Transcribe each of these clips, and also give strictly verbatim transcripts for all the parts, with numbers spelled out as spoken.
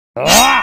Ah!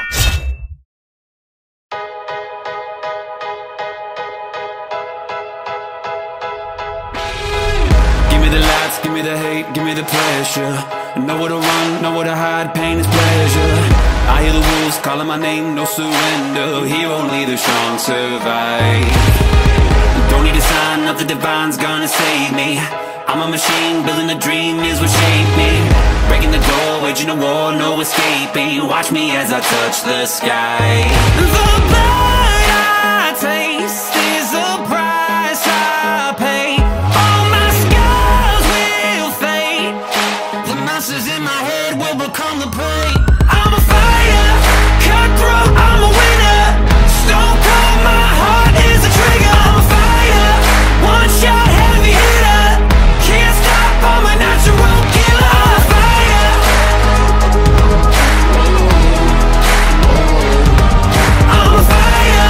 Give me the lights, give me the hate, give me the pressure. Know where to run, know where to hide, pain is pleasure. I hear the wolves calling my name, no surrender. Here only the strong survive. Don't need a sign, nothing divine's gonna save me. I'm a machine, building a dream is what shaped me. Breaking the door, waging a war, no escaping. Watch me as I touch the sky. The blood I taste is the price I pay. All my scars will fade. The monsters in my head will become the prey. I'm a fire, cutthroat, I'm a winner. Stone cold, my heart is a trigger. I'm a fire, one shot, heavy hitter. Can't stop, I'm a natural killer. I'm a fire. I'm a fire.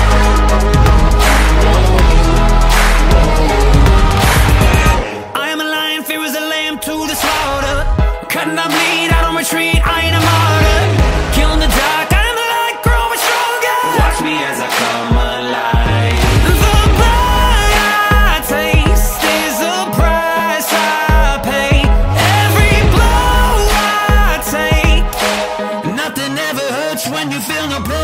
I am a lion, fear is a lamb to the slaughter. Cutting up bleed, I don't retreat, I ain't a martyr. Killing the dark, I am the light, growing stronger. Watch me as I come alive. The blood I taste is the price I pay. Every blow I take, nothing ever hurts when you feel no pain.